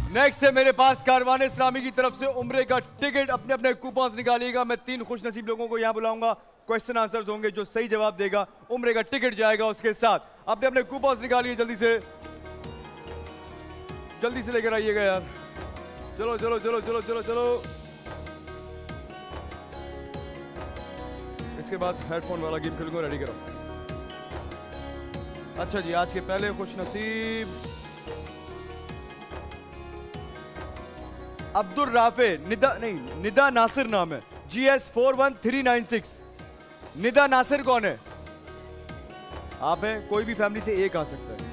Next है मेरे पास कारवान इस्लामी की तरफ से उम्रे का टिकट। अपने अपने कूपन निकालिएगा। मैं 3 खुशनसीब लोगों को यहाँ बुलाऊंगा। क्वेश्चन आंसर होंगे, जो सही जवाब देगा उम्रे का टिकट जाएगा उसके साथ। अपने अपने कूपन निकालिए जल्दी से लेकर आइएगा यार। चलो चलो चलो चलो चलो चलो। इसके बाद हेडफोन वाला गेम खेलूंगा, रेडी करो। अच्छा जी, आज के पहले खुशनसीब अब्दुल राफे निदा नासिर नाम है। GS 41396। निदा नासिर कौन है? आप हैं? कोई भी फैमिली से एक आ सकता है।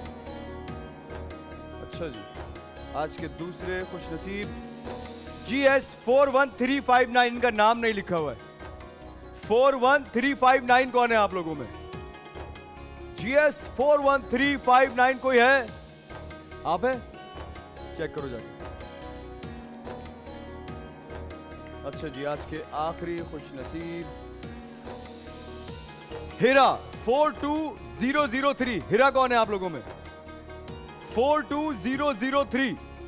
अच्छा जी, आज के दूसरे खुशनसीब GS 41359। इनका नाम नहीं लिखा हुआ है। 41359 कौन है आप लोगों में? GS 41359 कोई है? आप है? चेक करो जाके। अच्छा जी, आज के आखिरी खुशनसीब हिरा 42003। हिरा कौन है आप लोगों में? 42003।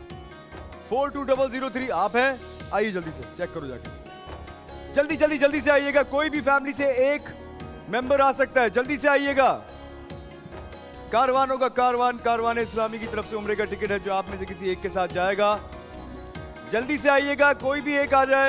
42003 आप हैं? आइए जल्दी से, चेक करो जाके। जल्दी जल्दी जल्दी से आइएगा। कोई भी फैमिली से एक मेंबर आ सकता है, जल्दी से आइएगा। कारवानों का कारवान इस्लामी की तरफ से उम्रे का टिकट है, जो आप में से किसी एक के साथ जाएगा। जल्दी से आइएगा, कोई भी एक आ जाए।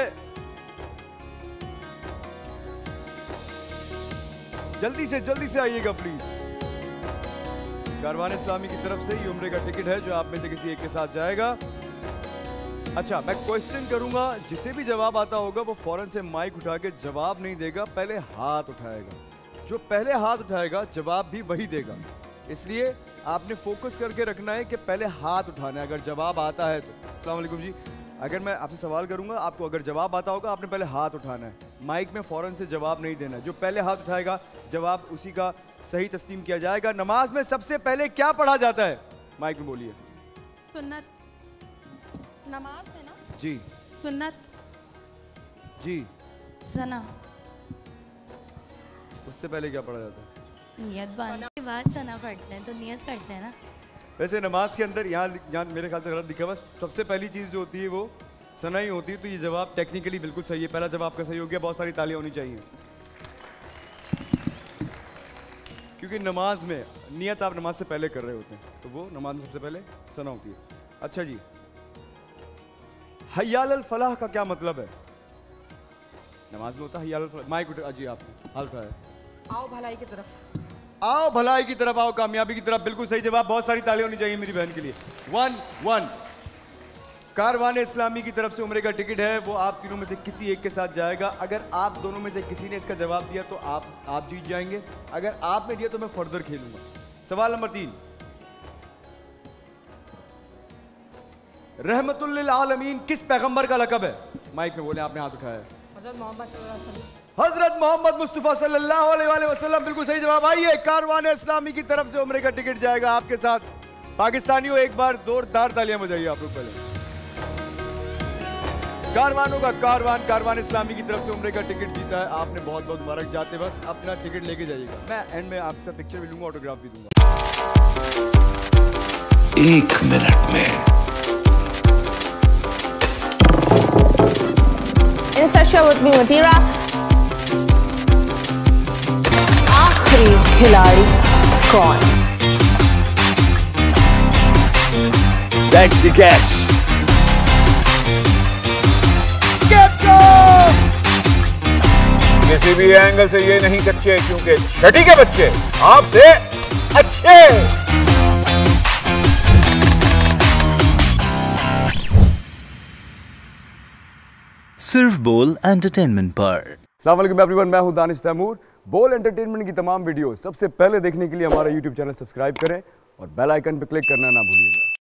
जल्दी से आइएगा प्लीज। कारवान इस्लामी की तरफ से ये उम्रे का टिकट है, जो आप में से किसी एक के साथ जाएगा। अच्छा, मैं क्वेश्चन करूंगा, जिसे भी जवाब आता होगा वो फौरन से माइक उठा के जवाब नहीं देगा, पहले हाथ उठाएगा। जो पहले हाथ उठाएगा जवाब भी वही देगा। इसलिए आपने फोकस करके रखना है कि पहले हाथ उठाना है। अगर जवाब आता है तो अस्सलाम वालेकुम जी, अगर मैं आपसे सवाल करूंगा, आपको अगर जवाब आता होगा आपने पहले हाथ उठाना है। माइक में फौरन से जवाब नहीं देना है। जो पहले हाथ उठाएगा जवाब उसी का सही तस्लीम किया जाएगा। नमाज में सबसे पहले क्या पढ़ा जाता है? माइक में बोलिए। सुन्नत। नमाज है ना जी। सुन्नत जी। सना। उससे पहले क्या पढ़ा जाता है? नियत बांधने के बाद सना पढ़ते हैं, तो नियत करते हैं ना। वैसे नमाज के अंदर यहाँ मेरे ख्याल से गलत लिखा है। बस सबसे पहली चीज़ जो होती है वो सना ही होती है। तो ये जवाब टेक्निकली बिल्कुल सही है। पहला जवाब का सही हो गया। बहुत सारी तालियां होनी चाहिए, क्योंकि नमाज में नियत आप नमाज से पहले कर रहे होते हैं, तो वो नमाज में सबसे पहले सना होती है। अच्छा जी, हय्याल अल फलाह का क्या मतलब है? नमाज में होता है हय्याल अल फलाह। माइक उठा जी, आपने हाल उठाया। आओ भलाई की तरफ। आओ भलाई की तरफ, आओ कामयाबी की तरफ। बिल्कुल सही जवाब। बहुत सारी तालियां होनी चाहिए मेरी बहन के लिए। 1-1। कारवान इस्लामी की तरफ से उम्रे का टिकट है, वो आप तीनों में से किसी एक के साथ जाएगा। अगर आप दोनों में से किसी ने इसका जवाब दिया तो आप जीत जाएंगे। अगर आपने दिया तो मैं फर्दर खेलूंगा। सवाल नंबर 3। रहमतुल लिल आलमीन किस पैगंबर का लक़ब है? माइक में बोले, आपने हाथ उठाया है। हजरत मोहम्मद मुस्तफ़ा सल्लल्लाहु अलैहि वसल्लम। बिल्कुल सही जवाब। आइए, कारवान इस्लामी की तरफ से उम्रे का टिकट जाएगा आपके साथ। पाकिस्तानियों एक बार जोरदार तालियां बजाइए आप लोग पहले। कारवानों का कारवान इस्लामी की तरफ से उम्रे का टिकट जीता है। आपने बहुत बहुत मुबारक। जाते वक्त अपना टिकट लेके जाइएगा। मैं एंड में आपसे पिक्चर भी लूंगा, ऑटोग्राफ भी दूंगा। 1 मिनट में with me Mathira। आखिरी खिलाड़ी कौन? That's the catch। किसी भी एंगल से ये नहीं कच्चे, क्योंकि छठी के बच्चे आपसे अच्छे। सिर्फ बोल एंटरटेनमेंट पर। अस्सलाम वालेकुम एवरीवन, मैं हूं दानिश तैमूर। बोल एंटरटेनमेंट की तमाम वीडियो सबसे पहले देखने के लिए हमारा YouTube चैनल सब्सक्राइब करें और बेल आइकन पर क्लिक करना ना भूलिएगा।